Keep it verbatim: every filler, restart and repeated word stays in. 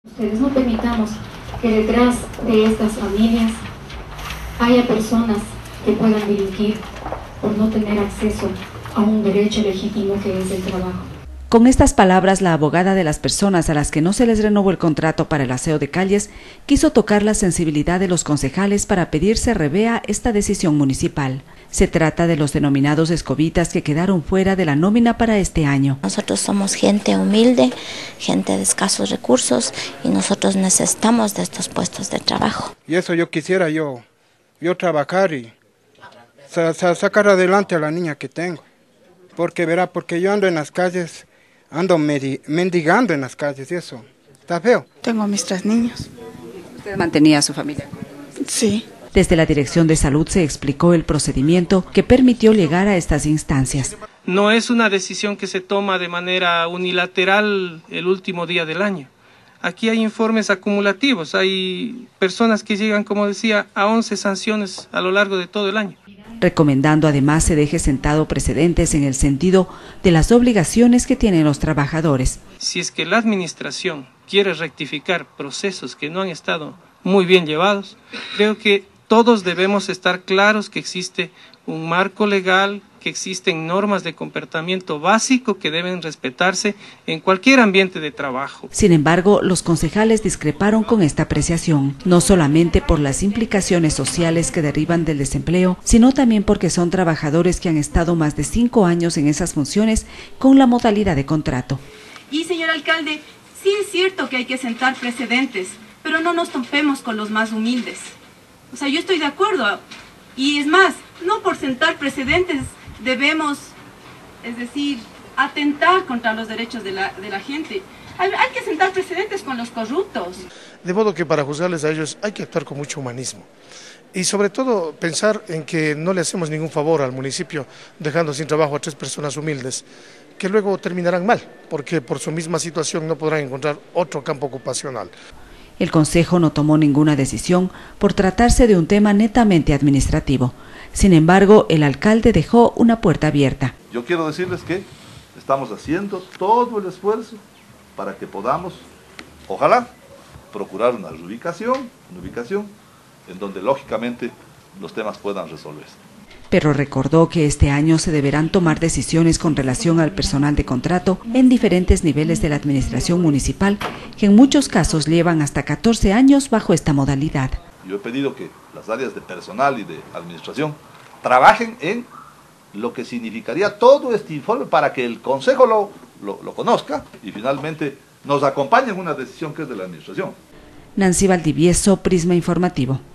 Ustedes no permitamos que detrás de estas familias haya personas que puedan delinquir por no tener acceso a un derecho legítimo que es el trabajo. Con estas palabras, la abogada de las personas a las que no se les renovó el contrato para el aseo de calles quiso tocar la sensibilidad de los concejales para pedir se revea esta decisión municipal. Se trata de los denominados escobitas que quedaron fuera de la nómina para este año. Nosotros somos gente humilde, gente de escasos recursos y nosotros necesitamos de estos puestos de trabajo. Y eso yo quisiera yo, yo trabajar y sa sa sacar adelante a la niña que tengo. Porque verá, porque yo ando en las calles, ando mendigando en las calles y eso, está feo. Tengo a mis tres niños. ¿Usted mantenía a su familia? Sí. Desde la Dirección de Salud se explicó el procedimiento que permitió llegar a estas instancias. No es una decisión que se toma de manera unilateral el último día del año. Aquí hay informes acumulativos, hay personas que llegan, como decía, a once sanciones a lo largo de todo el año. Recomendando además se deje sentado precedentes en el sentido de las obligaciones que tienen los trabajadores. Si es que la administración quiere rectificar procesos que no han estado muy bien llevados, creo que todos debemos estar claros que existe un marco legal, que existen normas de comportamiento básico que deben respetarse en cualquier ambiente de trabajo. Sin embargo, los concejales discreparon con esta apreciación, no solamente por las implicaciones sociales que derivan del desempleo, sino también porque son trabajadores que han estado más de cinco años en esas funciones con la modalidad de contrato. Y señor alcalde, sí es cierto que hay que sentar precedentes, pero no nos topemos con los más humildes. O sea, yo estoy de acuerdo, y es más, no por sentar precedentes debemos, es decir, atentar contra los derechos de la, de la gente. Hay, hay que sentar precedentes con los corruptos. De modo que para juzgarles a ellos hay que actuar con mucho humanismo. Y sobre todo pensar en que no le hacemos ningún favor al municipio dejando sin trabajo a tres personas humildes, que luego terminarán mal, porque por su misma situación no podrán encontrar otro campo ocupacional. El Consejo no tomó ninguna decisión por tratarse de un tema netamente administrativo. Sin embargo, el alcalde dejó una puerta abierta. Yo quiero decirles que estamos haciendo todo el esfuerzo para que podamos, ojalá, procurar una reubicación, una ubicación en donde lógicamente los temas puedan resolverse. Pero recordó que este año se deberán tomar decisiones con relación al personal de contrato en diferentes niveles de la administración municipal, que en muchos casos llevan hasta catorce años bajo esta modalidad. Yo he pedido que las áreas de personal y de administración trabajen en lo que significaría todo este informe para que el Consejo lo, lo, lo conozca y finalmente nos acompañe en una decisión que es de la administración. Nancy Valdivieso, Prisma Informativo.